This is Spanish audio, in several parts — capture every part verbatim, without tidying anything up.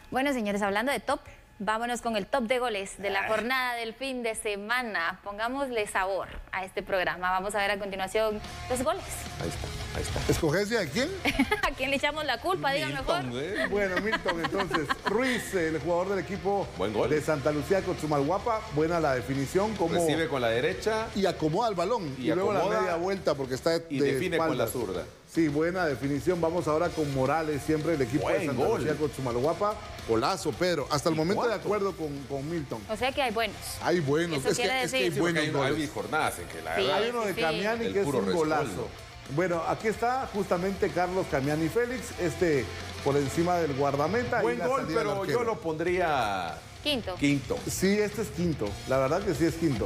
Bueno, señores, hablando de top, vámonos con el top de goles de la jornada del fin de semana. Pongámosle sabor a este programa. Vamos a ver a continuación los goles. Ahí está, ahí está. ¿Escogencia de quién? ¿A quién le echamos la culpa? Digan mejor. ¿eh? Bueno, Milton, entonces, Ruiz, el jugador del equipo Buen gol. de Santa Lucía con Chumalhuapa. Buena la definición. Como... Recibe con la derecha. Y acomoda el balón. Y Y, luego la acomoda media vuelta porque está de y define con la espaldas. zurda. Sí, buena definición. Vamos ahora con Morales, siempre el equipo Buen de Santa gol. Lucía con Chumalhuapa. Golazo, Pedro. Hasta el ¿Y momento de cuánto? acuerdo con, con Milton. O sea que hay buenos. Hay buenos. Eso Es que, quiere es que hay decir. Sí, porque buenos hay, goles. hay jornadas en que la Sí. verdad... Hay uno de sí. Camiani El que es puro un rescoldo. golazo. Bueno, aquí está justamente Carlos Camiani Félix, este por encima del guardameta. y Buen la gol, salida del pero arquero. yo lo pondría Quinto. quinto. Sí, este es quinto. La verdad que sí es quinto.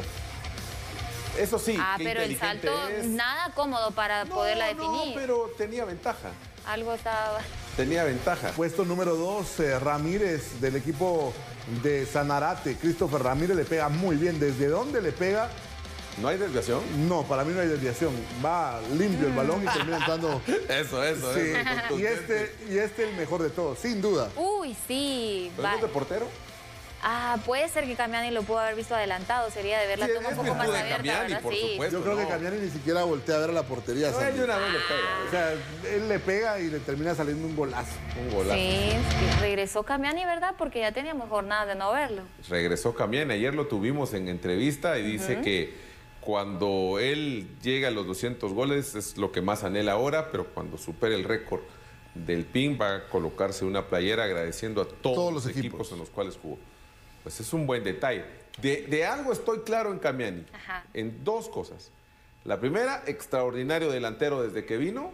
Eso sí, Ah, qué pero el inteligente salto es. nada cómodo para No, poderla definir. No, pero tenía ventaja. Algo estaba... Tenía ventaja. Puesto número dos, eh, Ramírez del equipo de Sanarate. Christopher Ramírez le pega muy bien. ¿Desde dónde le pega? ¿No hay desviación? No, para mí no hay desviación. Va limpio el balón y termina entrando. Eso, eso, Sí. eso. Y contundente. este, y este el mejor de todos, sin duda. Uy, sí. ¿Pero va- no es de portero? Ah, puede ser que Camiani lo pudo haber visto adelantado. Sería de ver la Sí, toma es un poco más virtud de abierta, Camiani, ¿verdad? por Sí. supuesto. Yo creo que no. Camiani ni siquiera voltea a ver a la portería. No, Sandy. de una vez le O pega. sea, él le pega y le termina saliendo un golazo. Un golazo. Sí, sí, regresó Camiani, ¿verdad? Porque ya teníamos jornadas de no verlo. Regresó Camiani, ayer lo tuvimos en entrevista y dice que cuando él llega a los doscientos goles es lo que más anhela ahora, pero cuando supere el récord del P I N va a colocarse una playera agradeciendo a todos, Todos los los equipos. equipos en los cuales jugó. Pues es un buen detalle. De, de algo estoy claro en Camiani, Ajá. en dos cosas. La primera, extraordinario delantero desde que vino,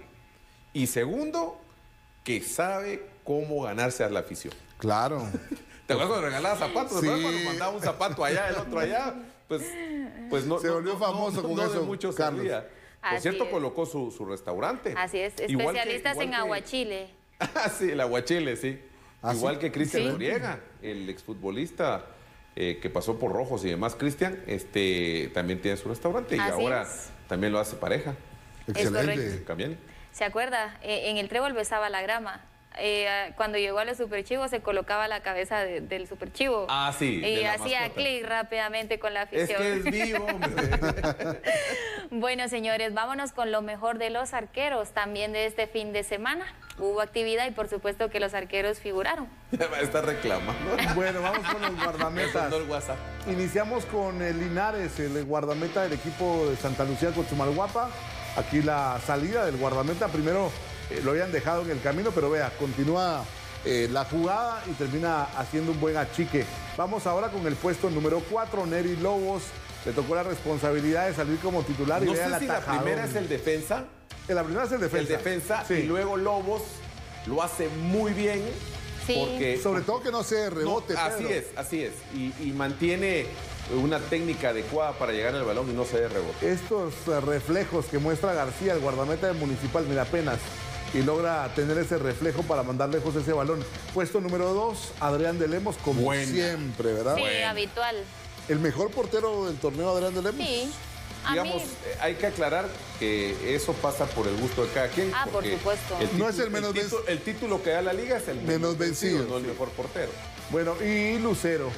y segundo, que sabe cómo ganarse a la afición. Claro. ¿Te acuerdas cuando regalaba zapatos? ¿Te acuerdas Sí. cuando mandaba un zapato allá, el otro allá? Pues, pues no. Se no- volvió no- famoso no- con no eso, de mucho Carlos. sabía. Por Así cierto, es. colocó su, su restaurante. Así es, Igual que- especialistas igual en que- aguachile. Ah, sí, el aguachile, sí. ¿Ah, Igual sí? que Cristian Sí. Noriega, el exfutbolista eh, que pasó por Rojos y demás. Cristian este, también tiene su restaurante y Así ahora es. también lo hace pareja. Excelente. correcto. Camiani. ¿Se acuerda? Eh, en el trébol besaba la grama. Eh, cuando llegó a los superchivos se colocaba la cabeza de- del superchivo. Ah, sí, de Y la hacía mascota. clic rápidamente con la Es afición. que es vivo, hombre. Bueno, señores, vámonos con lo mejor de los arqueros también de este fin de semana. Hubo actividad y por supuesto que los arqueros figuraron. Ya va a estar reclamando. Bueno, vamos con los Me guardametas. sonó el WhatsApp. Iniciamos con el Linares, el guardameta del equipo de Santa Lucía con Chumalhuapa. Aquí la salida del guardameta. Primero eh, lo habían dejado en el camino, pero vea, continúa eh, la jugada y termina haciendo un buen achique. Vamos ahora con el puesto número cuatro, Neri Lobos. Le tocó la responsabilidad de salir como titular y No vea sé el si la atajadón. primera es el defensa. Eh, La primera es el defensa. El defensa Sí. y luego Lobos lo hace muy bien. Sí. Porque Sobre todo que no se no, rebote. así Pedro. es, así es. Y, y mantiene una técnica adecuada para llegar al balón y no se dé rebote. Estos eh, reflejos que muestra García, el guardameta del Municipal, mira apenas, y logra tener ese reflejo para mandar lejos ese balón. Puesto número dos, Adrián de Lemos, como Buena. siempre, ¿verdad? Sí, Bueno. habitual. El mejor portero del torneo, Adrián de Lemos. Sí. A Digamos, mí, eh, hay que aclarar que eso pasa por el gusto de cada quien. Ah, por porque supuesto. No es el menos el, título, el título que da la liga es el Menos vencido, no el sí. mejor portero. Bueno, y Lucero,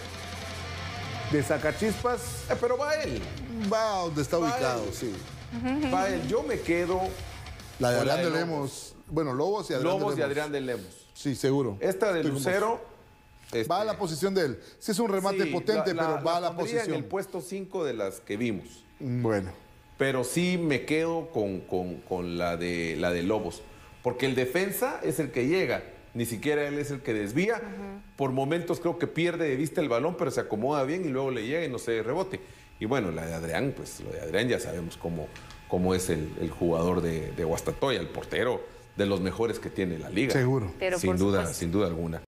de Zacachispas, Eh, pero va él, va donde está Va ubicado, él. sí. va él. Yo me quedo La de con la Adrián de de Lemos. Bueno, Lobos y Adrián Lobos de y Lemos. Adrián de Lemos. Sí, seguro. Esta de Estoy con vos. Lucero. este, Va a la posición de él. Sí es un remate sí, potente, la- pero va a la pondría posición. en el puesto cinco de las que vimos. Bueno. Pero sí me quedo con, con- con la, de, la de Lobos. Porque el defensa es el que llega. Ni siquiera él es el que desvía. Por momentos creo que pierde de vista el balón, pero se acomoda bien y luego le llega y no se rebote. Y bueno, la de Adrián, pues lo de Adrián ya sabemos cómo, cómo es el, el jugador de, de Guastatoya, el portero de los mejores que tiene la liga. Seguro. pero sin por duda, supuesto. sin duda alguna.